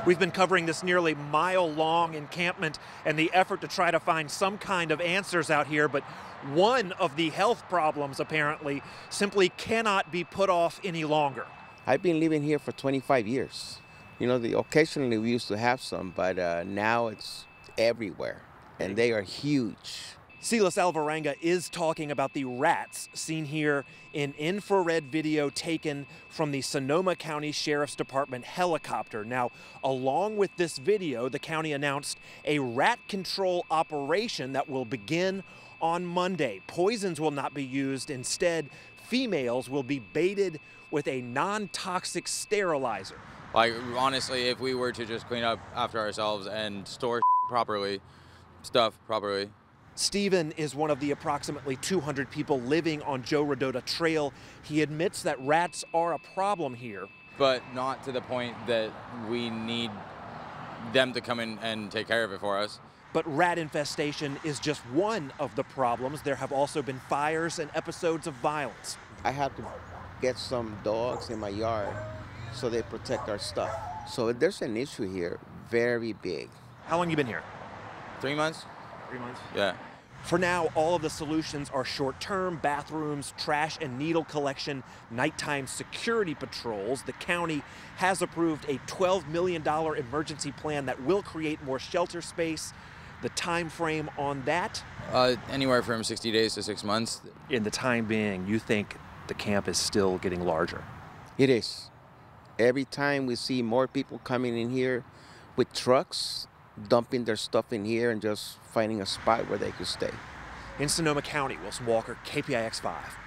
We've been covering this nearly mile-long encampment and the effort to try to find some kind of answers out here, but one of the health problems apparently simply cannot be put off any longer. I've been living here for 25 years. You know, occasionally we used to have some, but now it's everywhere, and they are huge. Silas Alvarenga is talking about the rats seen here in infrared video taken from the Sonoma County Sheriff's Department helicopter. Now, along with this video, the county announced a rat control operation that will begin on Monday. Poisons will not be used. Instead, females will be baited with a non-toxic sterilizer. Like, honestly, if we were to just clean up after ourselves and store stuff properly. Stephen is one of the approximately 200 people living on Joe Rodota Trail. He admits that rats are a problem here. But not to the point that we need them to come in and take care of it for us. But rat infestation is just one of the problems. There have also been fires and episodes of violence. I have to get some dogs in my yard so they protect our stuff. So there's an issue here, very big. How long have you been here? 3 months. 3 months? Yeah. For now, all of the solutions are short-term: bathrooms, trash and needle collection, nighttime security patrols. The county has approved a $12 million emergency plan that will create more shelter space. The time frame on that? Anywhere from 60 days to 6 months. In the time being, you think the camp is still getting larger? It is. Every time we see more people coming in here with trucks, dumping their stuff in here and just finding a spot where they could stay. In Sonoma County, Wilson Walker, KPIX 5.